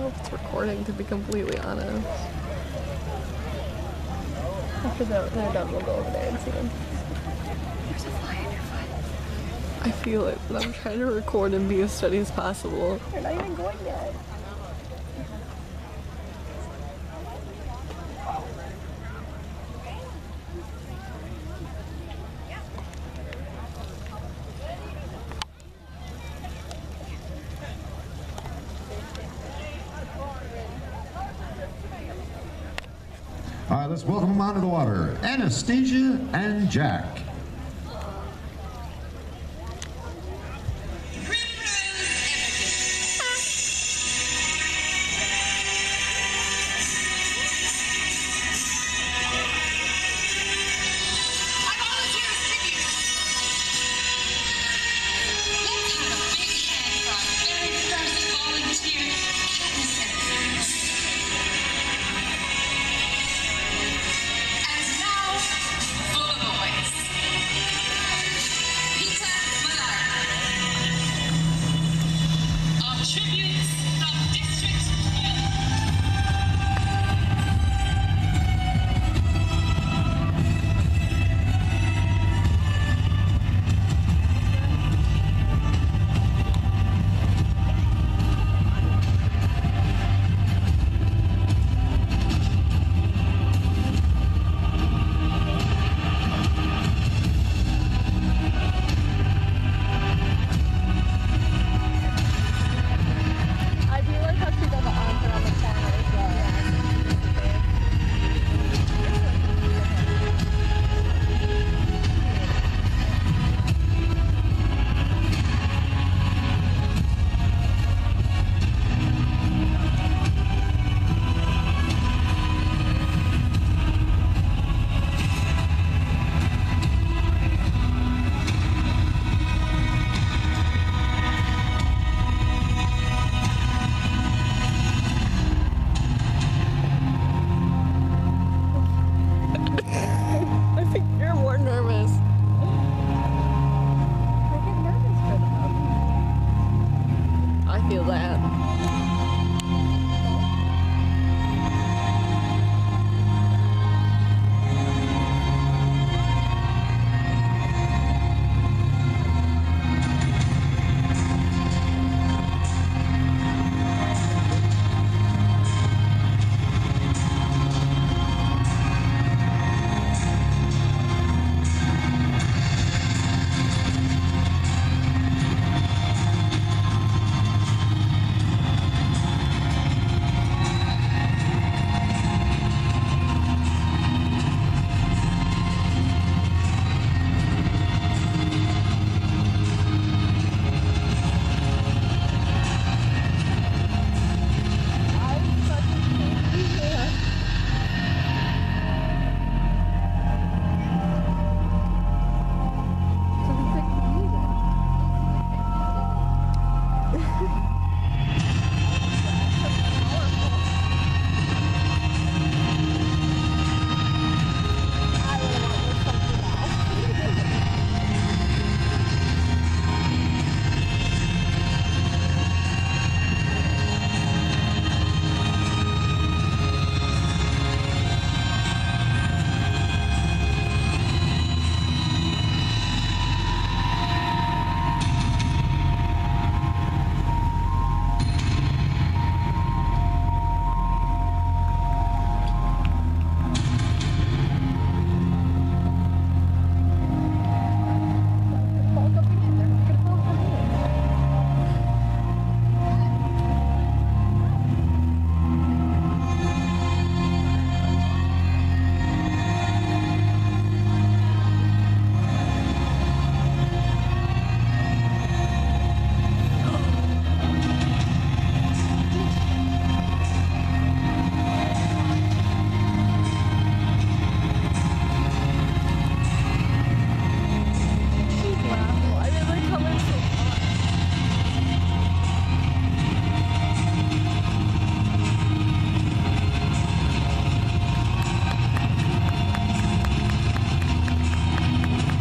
hope it's recording, to be completely honest. After they're done, we'll go over there and see them. There's a fly in your foot. I feel it, but I'm trying to record and be as steady as possible. They're not even going yet. All right, let's welcome them onto the water. Anastasia and Jack.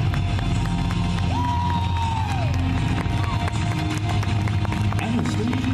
Anastasia